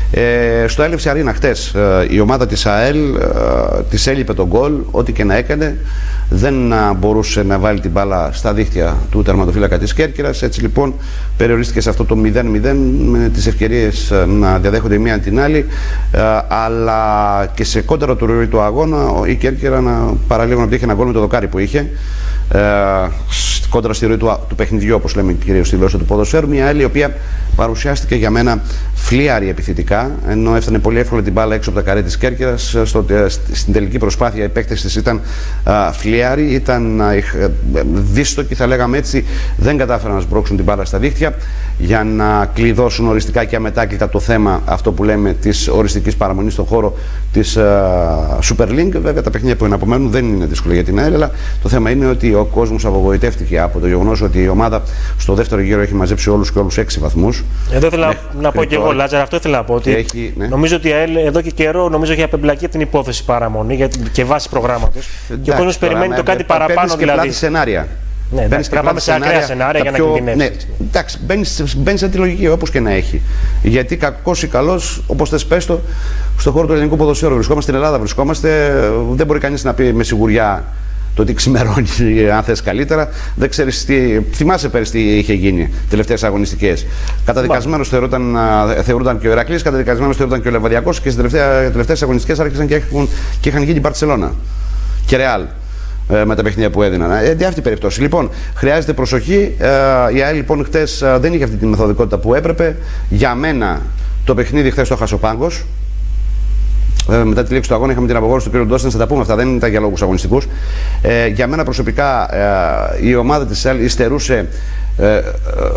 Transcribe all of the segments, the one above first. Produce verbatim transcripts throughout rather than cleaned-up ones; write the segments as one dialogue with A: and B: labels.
A: Ε, στο Έλευση Αρίνα χτες ε, η ομάδα της ΑΕΛ ε, της έλειπε τον γκολ, ό,τι και να έκανε. Δεν α, μπορούσε να βάλει την μπάλα στα δίχτυα του τερματοφύλακα της Κέρκυρας. Έτσι λοιπόν περιορίστηκε σε αυτό το μηδέν μηδέν με τις ευκαιρίες να διαδέχονται η μία την άλλη, ε, αλλά και σε κόντρα του ροή του αγώνα η Κέρκυρα να παραλίγο να είχε ένα γκολ με το δοκάρι που είχε. Ε, κόντρα στη ροή του, του παιχνιδιού, όπως λέμε κυρίως στη γλώσσα του ποδοσφαίρου. Μια ΑΕΛ η οποία παρουσιάστηκε για μένα φλίαρη επιθετικά, ενώ έφτανε πολύ εύκολα την μπάλα έξω από τα καρέ της Κέρκυρας. Στο, στην τελική προσπάθεια η επέκταση της ήταν α, φλίαρη, ήταν α, δύστοκη, θα λέγαμε έτσι. Δεν κατάφεραν να σμπρώξουν την μπάλα στα δίχτυα για να κλειδώσουν οριστικά και αμετάκλητα το θέμα, αυτό που λέμε, της οριστικής παραμονής στον χώρο της α, Super League. Βέβαια τα παιχνίδια που είναι απομένουν δεν είναι δύσκολα για την ΑΕΛ, αλλά το θέμα είναι ότι ο κόσμος απογοητεύτηκε από το γεγονός ότι η ομάδα στο δεύτερο γύρο έχει μαζέψει όλους και όλους έξι βαθμούς.
B: Εδώ ήθελα ναι, να πω και εγώ, Λάτζαρ, αυτό ήθελα να πω. Ότι
A: έχει, ναι.
B: Νομίζω ότι η ΑΕΛ εδώ και καιρό νομίζω έχει απεμπλακεί από την υπόθεση παραμονή για, και βάση προγράμματος. Και ο κόσμος περιμένει το κάτι παραπάνω, δηλαδή.
A: Και σενάρια.
B: Ναι, εντάξει, να πάμε σε ακραία σενάρια για να κινδυνεύσει. Ναι,
A: εντάξει, μπαίνει σε τη λογική όπως και να έχει. Γιατί κακός ή καλός, όπως θες πες το, στον χώρο του ελληνικού ποδοσφαίρου βρισκόμαστε, στην Ελλάδα βρισκόμαστε, δεν μπορεί κανείς να πει με σιγουριά το τι ξημερώνει, αν θες καλύτερα. Δεν ξέρεις τι. Θυμάσαι πέρυσι τι είχε γίνει τελευταίες αγωνιστικές. Καταδικασμένος θεωρούταν, θεωρούταν και ο Ηρακλής, καταδικασμένος θεωρούταν και ο Λεβαδιακός, και στις τελευταίες αγωνιστικές άρχισαν και, έχουν, και είχαν γίνει Μπαρτσελώνα και Ρεάλ με τα παιχνίδια που έδιναν. Ε, αυτή η περίπτωση. Λοιπόν, χρειάζεται προσοχή. Ε, η ΑΕΛ λοιπόν χτες δεν είχε αυτή τη μεθοδικότητα που έπρεπε. Για μένα το παιχνίδι χτες το χάσε ο Πάγκος. Ε, μετά τη λήξη του αγώνα είχαμε την απογόρευση του κ. Ντόστεν, θα τα πούμε αυτά, δεν ήταν για λόγους αγωνιστικούς. Ε, για μένα προσωπικά ε, η ομάδα της ΑΕΛ υστερούσε ε, ε,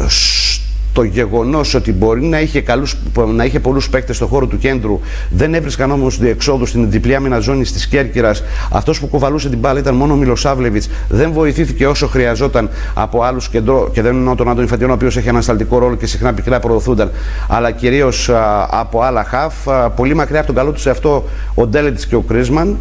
A: το γεγονός ότι μπορεί να είχε, καλούς, να είχε πολλούς παίκτες στον χώρο του κέντρου, δεν έβρισκαν όμως διεξόδου στην διπλή άμυνα ζώνη της Κέρκυρας. Αυτός που κουβαλούσε την μπάλα ήταν μόνο ο Μιλοσάβλεβιτς. Δεν βοηθήθηκε όσο χρειαζόταν από άλλους κεντρό, και δεν εννοώ τον Άντωνη Φατιώνο, ο οποίος έχει ανασταλτικό ρόλο και συχνά πυκνά προωθούνταν, αλλά κυρίως α, από άλλα χαφ. Α, πολύ μακριά από τον καλό του σε αυτό ο Ντέλετς και ο Κρίσμαν.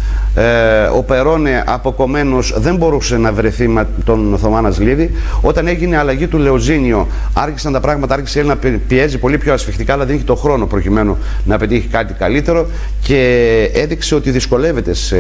A: Ε, ο Περόνε αποκομμένος δεν μπορούσε να βρεθεί με τον Θωμά Νασλίδη. Όταν έγινε αλλαγή του Λεοζίνιο, άρχισαν τα πράγματα, άρχισε να πιέζει πολύ πιο ασφιχτικά, αλλά δεν είχε το χρόνο προκειμένου να πετύχει κάτι καλύτερο και έδειξε ότι δυσκολεύεται σε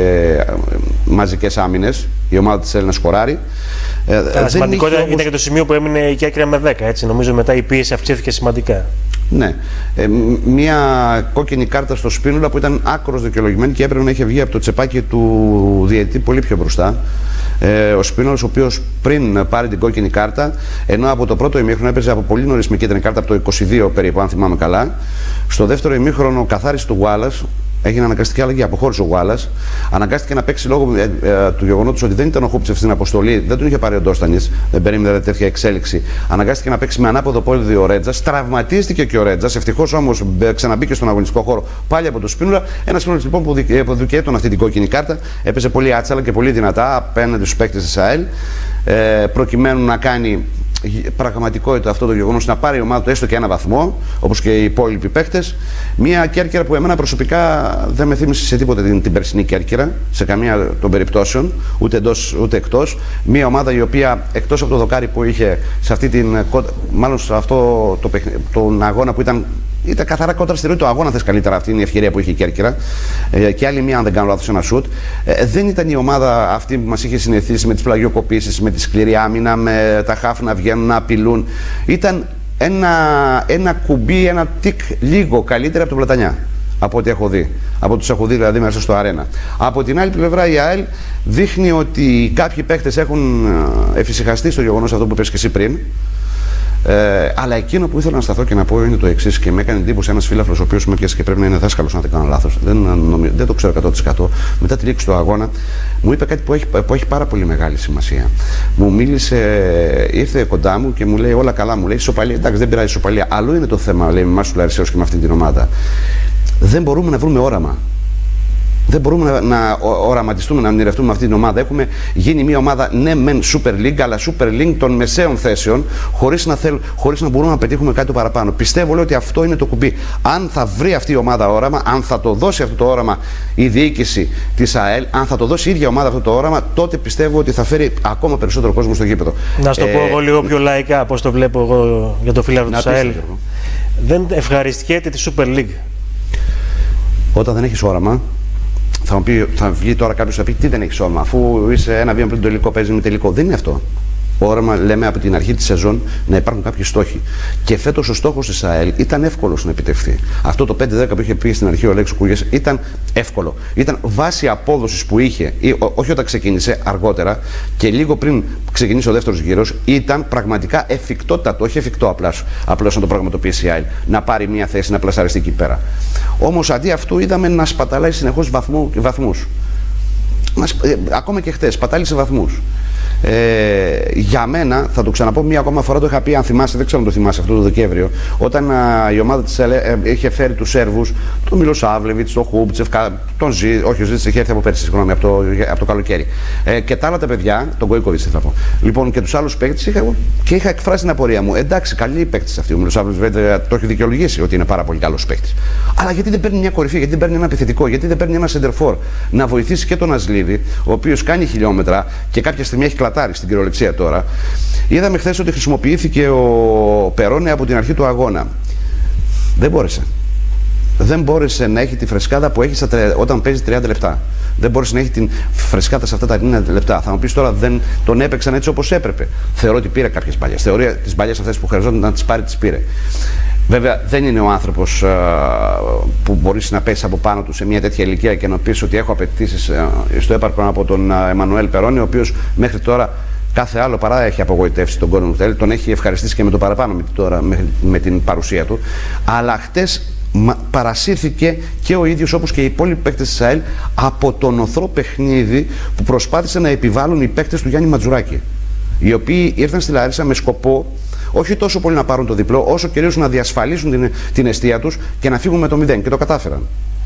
A: μαζικές άμυνες η ομάδα της Έλληνας σκοράρει.
B: Ε, σημαντικότητα όμως... είναι και το σημείο που έμεινε η Κέρκυρα με δέκα, έτσι. Νομίζω μετά η πίεση αυξήθηκε σημαντικά.
A: Ναι. Ε, μία κόκκινη κάρτα στο Σπίνουλα που ήταν άκρως δικαιολογημένη και έπρεπε να είχε βγει από το τσεπάκι του διαιτητή πολύ πιο μπροστά. Ε, ο Σπίνουλας, ο οποίος πριν πάρει την κόκκινη κάρτα, ενώ από το πρώτο ημίχρονο έπαιζε από πολύ νωρίς με κίτρινη κάρτα, από το είκοσι δύο περίπου, αν θυμάμαι καλά. Στο δεύτερο ημίχρονο καθάρισε του Γουάλλας. Έγινε αναγκαστική αλλαγή, αποχώρησε ο Γουάλλας. Αναγκάστηκε να παίξει λόγω ε, ε, του γεγονότος ότι δεν ήταν ο Χούπτσεφ στην αποστολή, δεν τον είχε πάρει ο Ντόστανης, δεν περίμενε τέτοια εξέλιξη. Αναγκάστηκε να παίξει με ανάποδο πόδι ο Ρέτζας. Τραυματίστηκε και ο Ρέτζας. Ευτυχώς όμως ξαναμπήκε στον αγωνιστικό χώρο πάλι από το Σπίνουλα. Ένα Σπίνουλα λοιπόν που δικαιέτων αυτή την κόκκινη κάρτα. Έπαιζε πολύ άτσαλα και πολύ δυνατά απέναντι στους παίκτες της ΑΕΛ, ε, προκειμένου να κάνει πραγματικότητα αυτό το γεγονός, να πάρει η ομάδα του έστω και ένα βαθμό, όπως και οι υπόλοιποι παίκτες. Μια Κέρκυρα που εμένα προσωπικά δεν με θύμισε σε τίποτα την, την περσινή Κέρκυρα, σε καμία των περιπτώσεων, ούτε εντός ούτε εκτός. Μια ομάδα η οποία εκτός από το δοκάρι που είχε σε αυτή την, μάλλον σε αυτό το, τον αγώνα που ήταν. Ήταν καθαρά κόντρα στη ροή του αγώνα, θες καλύτερα. Αυτή είναι η ευκαιρία που είχε η Κέρκυρα. Ε, και άλλη μία, αν δεν κάνω λάθος, ένα σουτ. Ε, δεν ήταν η ομάδα αυτή που μας είχε συνηθίσει με τις πλαγιοκοπήσεις, με τη σκληρή άμυνα, με τα χάφ να βγαίνουν, να απειλούν. Ήταν ένα, ένα κουμπί, ένα τικ λίγο καλύτερα από τον Πλατανιά. Από ό,τι έχω δει. Από τους έχω δει δηλαδή μέσα στο αρένα. Από την άλλη πλευρά η ΑΕΛ δείχνει ότι κάποιοι παίχτες έχουν εφησυχαστεί στο γεγονός αυτό που είπες και εσύ πριν. Ε, αλλά εκείνο που ήθελα να σταθώ και να πω είναι το εξής, και με έκανε εντύπωση ένας φίλαθλος ο οποίος με πιάσε και πρέπει να είναι δάσκαλος, αν δεν κάνω λάθος. Δεν, νομι... δεν το ξέρω εκατό τοις εκατό. Μετά τη λήξη του αγώνα, μου είπε κάτι που έχει, που έχει πάρα πολύ μεγάλη σημασία. Μου μίλησε, ήρθε κοντά μου και μου λέει: όλα καλά, μου λέει ισοπαλία. Εντάξει, δεν πειράζει ισοπαλία. Άλλο είναι το θέμα, λέει, με εμάς του Λαρισαίους και με αυτή την ομάδα. Δεν μπορούμε να βρούμε όραμα. Δεν μπορούμε να, να οραματιστούμε, να ονειρευτούμε αυτή την ομάδα. Έχουμε γίνει μια ομάδα, ναι, μεν Super League, αλλά Super League των μεσαίων θέσεων, χωρίς να, θέλ, χωρίς να μπορούμε να πετύχουμε κάτι το παραπάνω. Πιστεύω λέω, ότι αυτό είναι το κουμπί. Αν θα βρει αυτή η ομάδα όραμα, αν θα το δώσει αυτό το όραμα η διοίκηση της ΑΕΛ, αν θα το δώσει η ίδια ομάδα αυτό το όραμα, τότε πιστεύω ότι θα φέρει ακόμα περισσότερο κόσμο στο γήπεδο.
B: Να σου το ε, πω εγώ λίγο πιο λαϊκά, πώς το βλέπω εγώ για το φίλο της ΑΕΛ. Δεν ευχαριστιέται τη Super League. Όταν δεν έχεις όραμα.
A: Θα, μου πει, θα βγει τώρα κάποιο και θα πει: τι δεν έχει όραμα, αφού είσαι ένα βήμα πριν το τελικό, παίζει με τελικό. Δεν είναι αυτό. Όραμα, λέμε από την αρχή τη σεζόν, να υπάρχουν κάποιοι στόχοι. Και φέτος ο στόχος της ΑΕΛ ήταν εύκολος να επιτευχθεί. Αυτό το πέντε δέκα που είχε πει στην αρχή ο Αλέξης Κουγιές ήταν εύκολο. Ήταν βάση απόδοσης που είχε, ή, ό, όχι όταν ξεκίνησε, αργότερα και λίγο πριν ξεκινήσει ο δεύτερος γύρος, ήταν πραγματικά εφικτότατο. Όχι εφικτό απλώς, απλώς να το πραγματοποιήσει η ΑΕΛ. Να πάρει μια θέση, να πλασαριστεί εκεί πέρα. Όμως αντί αυτού είδαμε να σπαταλάει συνεχώς βαθμούς. Ε, ακόμα και χτες, σπατάλησε βαθμούς. Ε, για μένα, θα το ξαναπώ μία ακόμα φορά, το είχα πει, αν θυμάσαι, δεν ξέρω αν το θυμάσαι, αυτό το Δεκέμβριο, όταν α, η ομάδα της ΕΛΕ ε, είχε φέρει τους Σέρβους, τον Μιλοσάβλεβιτς, τον Χούμπτσεφ, τον Ζή, όχι ο Ζήτς είχε έρθει από πέρσι, συγγνώμη, από το, από το καλοκαίρι. Ε, και τα άλλα τα παιδιά, τον Γκόικοβιτς θα πω. Λοιπόν, και τους άλλους παίκτες είχα, και είχα εκφράσει την απορία μου. Εντάξει, καλή παίκτης αυτή. Ο Μιλοσάβλεβιτς το έχει δικαιολογήσει ότι είναι πάρα πολύ καλός παίκτης. Αλλά γιατί δεν παίρνει μια κορυφή, γιατί δεν παίρνει ένα επιθετικό, γιατί δεν παίρνει ένα σεντερφόρ να βοηθήσει και τον Ασλίδη, ο οποίος κάνει χιλιόμετρα και κάποια στιγμή έχει κλατάρει στην κυριολεξία τώρα. Είδαμε χθες ότι χρησιμοποιήθηκε ο Περόνε από την αρχή του αγώνα. Δεν μπόρεσε. Δεν μπόρεσε να έχει τη φρεσκάδα που έχει στα, όταν παίζει τριάντα λεπτά. Δεν μπόρεσε να έχει την φρεσκάδα σε αυτά τα τριάντα λεπτά. Θα μου πει τώρα, δεν τον έπαιξαν έτσι όπως έπρεπε. Θεωρώ ότι πήρε κάποιες παλιές. Θεωρώ τις παλιές αυτές που χρειαζόταν να τις πάρει, τις πήρε. Βέβαια, δεν είναι ο άνθρωπος που μπορεί να πέσει από πάνω του σε μια τέτοια ηλικία και να πει ότι έχω απαιτήσεις στο έπαρπρο από τον Εμμανουέλ Περόνι, ο οποίος μέχρι τώρα κάθε άλλο παρά έχει απογοητεύσει τον κόσμο του, τον έχει ευχαριστήσει και με το παραπάνω με, τώρα, με, με την παρουσία του. Αλλά χτες παρασύρθηκε και ο ίδιος, όπως και οι υπόλοιποι παίκτες της ΑΕΛ, από το νοθρό παιχνίδι που προσπάθησαν να επιβάλλουν οι παίκτες του Γιάννη Ματζουράκη, οι οποίοι ήρθαν στη Λαρίσα με σκοπό όχι τόσο πολύ να πάρουν το διπλό, όσο κυρίως να διασφαλίσουν την, την εστία τους και να φύγουν με το μηδέν. Και το κατάφεραν.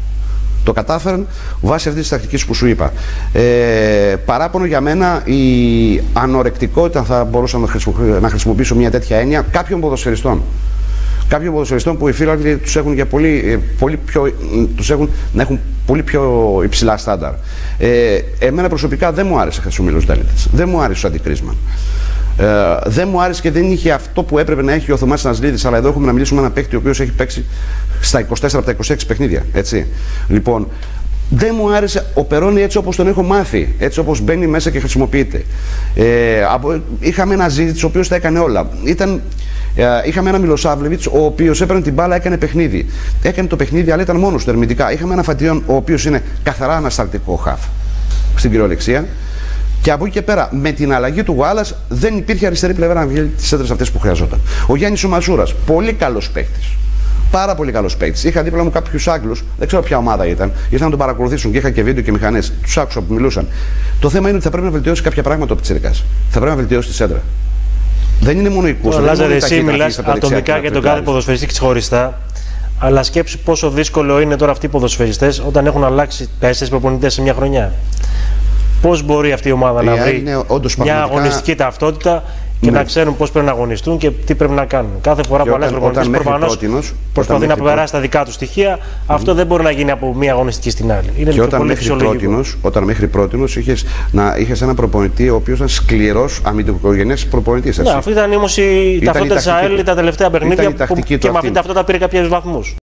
A: Το κατάφεραν βάσει αυτής της τακτικής που σου είπα. Ε, παράπονο για μένα η ανορεκτικότητα, θα μπορούσα να, χρησιμοποιήσω, να χρησιμοποιήσω μια τέτοια έννοια, κάποιων ποδοσφαιριστών. Κάποιων ποδοσφαιριστών που οι φίλοι τους έχουν, για πολύ, πολύ πιο, τους έχουν να έχουν πολύ πιο υψηλά στάνταρ. Ε, εμένα προσωπικά δεν μου άρεσε ο Μίλος Ντάλιτης. Δεν μου άρεσε ο Αντικρίσμαν. Ε, δεν μου άρεσε και δεν είχε αυτό που έπρεπε να έχει ο Θωμάς Νασλίδης, αλλά εδώ έχουμε να μιλήσουμε με έναν παίκτη ο οποίος έχει παίξει στα είκοσι τέσσερα από τα είκοσι έξι παιχνίδια. Έτσι. Λοιπόν, δεν μου άρεσε ο Περόνι έτσι όπως τον έχω μάθει, έτσι όπως μπαίνει μέσα και χρησιμοποιείται. Ε, από, είχαμε ένα Ζήτς ο οποίος τα έκανε όλα. Ήταν, ε, είχαμε ένα Μιλοσάβλεβιτς ο οποίος έπαιρνε την μπάλα, έκανε παιχνίδι. Έκανε το παιχνίδι, αλλά ήταν μόνος του ερμητικά. Είχαμε ένα Φαντιόν ο οποίος είναι καθαρά ανασταλτικό χαφ στην κυριολεξία. Και από εκεί και πέρα, με την αλλαγή του Γουάλλας, δεν υπήρχε αριστερή πλευρά να βγει τις έντρες αυτές που χρειαζόταν. Ο Γιάννης ο Μαζούρας, πολύ καλός παίκτης. Πάρα πολύ καλός παίκτης. Είχα δίπλα μου κάποιους Άγγλους, δεν ξέρω ποια ομάδα ήταν, ήρθαν να τον παρακολουθήσουν και είχα και βίντεο και μηχανές. Τους άκουσα που μιλούσαν. Το θέμα είναι ότι θα πρέπει να βελτιώσει κάποια πράγματα ο πιτσιρικάς. Θα πρέπει να βελτιώσει τη σέντρα. Δεν είναι μόνο η κούρσα.
B: Λάζαρε, εσύ μιλάς ατομικά για τον κάθε ποδοσφαιριστή ξεχωριστά. Αλλά σκέψου πόσο δύσκολο είναι τώρα αυτοί οι ποδοσφαιριστές όταν έχουν αλλάξει τέσσερις προπονητές σε μια χρονιά. Πώς μπορεί αυτή η ομάδα η να βρει μια πραγματικά... αγωνιστική ταυτότητα και ναι. να ξέρουν πώς πρέπει να αγωνιστούν και τι πρέπει να κάνουν. Κάθε φορά που αλλάζει προπονητής προφανώς προσπαθεί να περάσει τα δικά του στοιχεία. Mm. Αυτό δεν μπορεί να γίνει από μια αγωνιστική στην άλλη. Είναι
A: και όταν μέχρι, πρότινος, όταν μέχρι πρότινος είχες, να, είχες ένα προπονητή ο οποίος ήταν σκληρός αμυντικογενής προπονητής.
B: Ναι, αυτή ήταν όμως η ταυτότητα της ΑΕΛ τα τελευταία παιχνίδια που και με αυτή την ταυτότητα πήρε κάποιους βαθμούς.